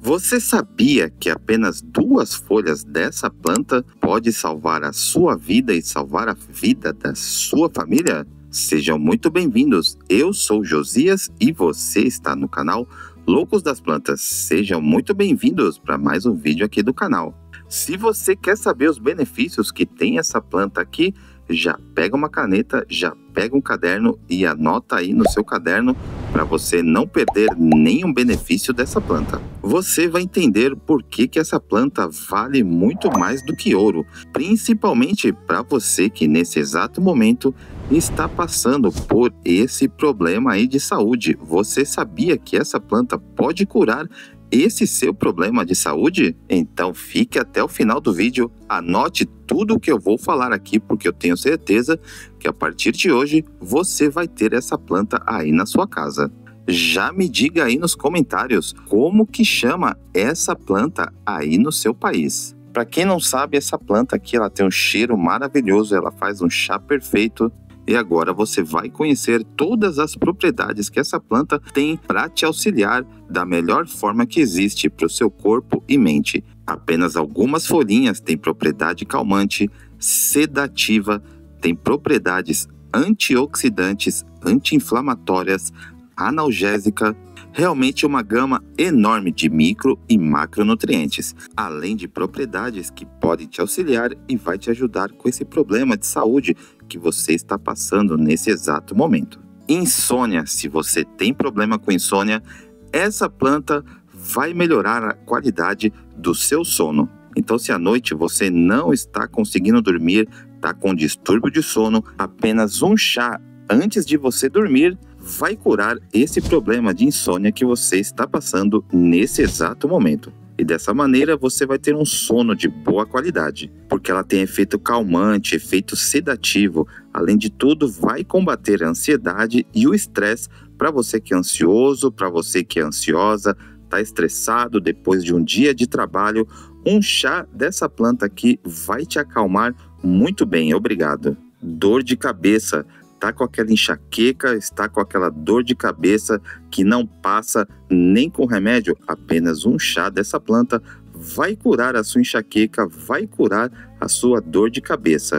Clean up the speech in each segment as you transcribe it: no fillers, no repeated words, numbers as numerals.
Você sabia que apenas 2 folhas dessa planta pode salvar a sua vida e salvar a vida da sua família? Sejam muito bem-vindos, eu sou Josias e você está no canal Loucos das Plantas. Sejam muito bem-vindos para mais um vídeo aqui do canal. Se você quer saber os benefícios que tem essa planta aqui, já pega uma caneta, já pega um caderno e anota aí no seu caderno para você não perder nenhum benefício dessa planta. Você vai entender por que essa planta vale muito mais do que ouro, principalmente para você que nesse exato momento está passando por esse problema aí de saúde. Você sabia que essa planta pode curar esse seu problema de saúde? Então fique até o final do vídeo, anote tudo o que eu vou falar aqui, porque eu tenho certeza que a partir de hoje você vai ter essa planta aí na sua casa. Já me diga aí nos comentários como que chama essa planta aí no seu país. Para quem não sabe, essa planta aqui ela tem um cheiro maravilhoso, ela faz um chá perfeito. E agora você vai conhecer todas as propriedades que essa planta tem para te auxiliar da melhor forma que existe para o seu corpo e mente. Apenas algumas folhinhas têm propriedade calmante, sedativa, tem propriedades antioxidantes, anti-inflamatórias, analgésica, realmente uma gama enorme de micro e macronutrientes, além de propriedades que podem te auxiliar e vai te ajudar com esse problema de saúde que você está passando nesse exato momento. Insônia, se você tem problema com insônia, essa planta vai melhorar a qualidade do seu sono. Então, se à noite você não está conseguindo dormir, está com distúrbio de sono, apenas um chá antes de você dormir vai curar esse problema de insônia que você está passando nesse exato momento. E dessa maneira você vai ter um sono de boa qualidade, porque ela tem efeito calmante, efeito sedativo. Além de tudo, vai combater a ansiedade e o estresse para você que é ansioso, para você que é ansiosa, está estressado depois de um dia de trabalho. Um chá dessa planta aqui vai te acalmar muito bem, obrigado. Dor de cabeça. Está com aquela enxaqueca, está com aquela dor de cabeça que não passa nem com remédio, apenas um chá dessa planta vai curar a sua enxaqueca, vai curar a sua dor de cabeça.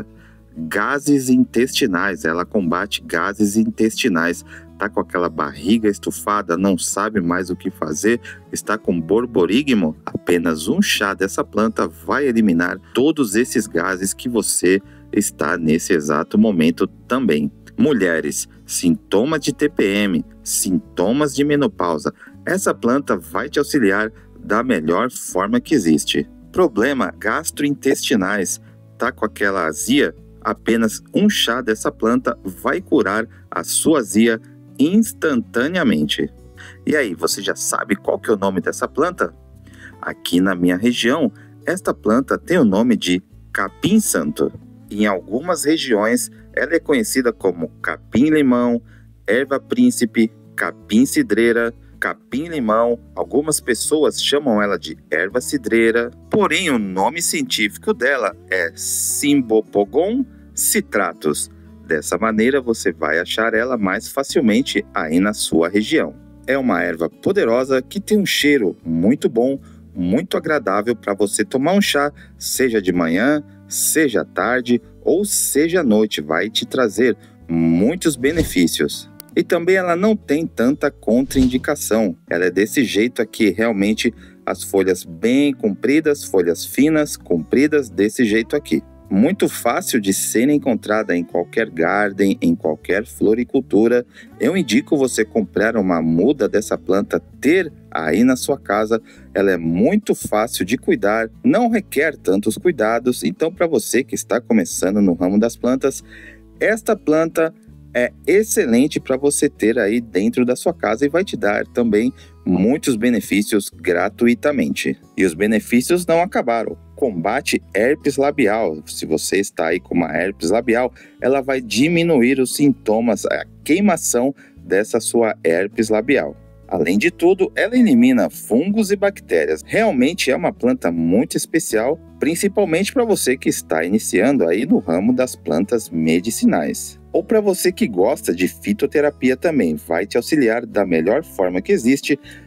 Gases intestinais, ela combate gases intestinais. Está com aquela barriga estufada, não sabe mais o que fazer, está com borborigmo, apenas um chá dessa planta vai eliminar todos esses gases que você está nesse exato momento também. Mulheres, sintomas de TPM, sintomas de menopausa, essa planta vai te auxiliar da melhor forma que existe. Problema gastrointestinais, tá com aquela azia? Apenas um chá dessa planta vai curar a sua azia instantaneamente. E aí, você já sabe qual que é o nome dessa planta? Aqui na minha região, esta planta tem o nome de capim-santo. Em algumas regiões, ela é conhecida como capim-limão, erva-príncipe, capim-cidreira, capim-limão. Algumas pessoas chamam ela de erva-cidreira, porém o nome científico dela é Cymbopogon citratus. Dessa maneira você vai achar ela mais facilmente aí na sua região. É uma erva poderosa que tem um cheiro muito bom, muito agradável para você tomar um chá, seja de manhã, seja à tarde ou seja à noite, vai te trazer muitos benefícios. E também ela não tem tanta contraindicação, ela é desse jeito aqui, realmente as folhas bem compridas, folhas finas, compridas desse jeito aqui. Muito fácil de ser encontrada em qualquer garden, em qualquer floricultura. Eu indico você comprar uma muda dessa planta, ter aí na sua casa. Ela é muito fácil de cuidar, não requer tantos cuidados. Então, para você que está começando no ramo das plantas, esta planta é excelente para você ter aí dentro da sua casa e vai te dar também muitos benefícios gratuitamente. E os benefícios não acabaram. Combate herpes labial. Se você está aí com uma herpes labial, ela vai diminuir os sintomas, a queimação dessa sua herpes labial. Além de tudo, ela elimina fungos e bactérias. Realmente é uma planta muito especial, principalmente para você que está iniciando aí no ramo das plantas medicinais. Ou para você que gosta de fitoterapia também, vai te auxiliar da melhor forma que existe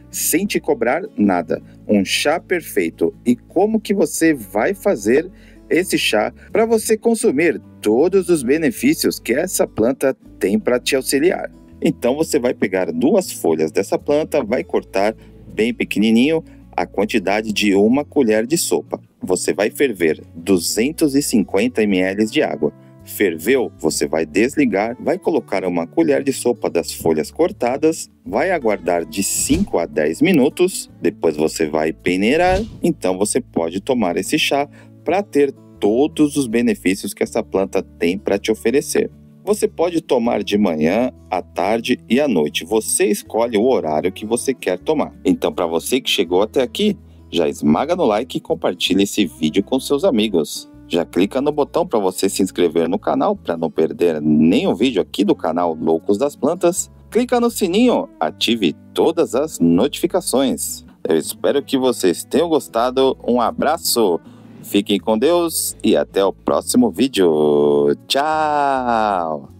sem te cobrar nada. Um chá perfeito. E como que você vai fazer esse chá para você consumir todos os benefícios que essa planta tem para te auxiliar? Então você vai pegar 2 folhas dessa planta, vai cortar bem pequenininho a quantidade de 1 colher de sopa. Você vai ferver 250 ml de água. Ferveu, você vai desligar, vai colocar 1 colher de sopa das folhas cortadas, vai aguardar de 5 a 10 minutos, depois você vai peneirar, então você pode tomar esse chá para ter todos os benefícios que essa planta tem para te oferecer. Você pode tomar de manhã, à tarde e à noite. Você escolhe o horário que você quer tomar. Então, para você que chegou até aqui, já esmaga no like e compartilha esse vídeo com seus amigos. Já clica no botão para você se inscrever no canal para não perder nenhum vídeo aqui do canal Loucos das Plantas. Clica no sininho, ative todas as notificações. Eu espero que vocês tenham gostado. Um abraço, fiquem com Deus e até o próximo vídeo. Tchau!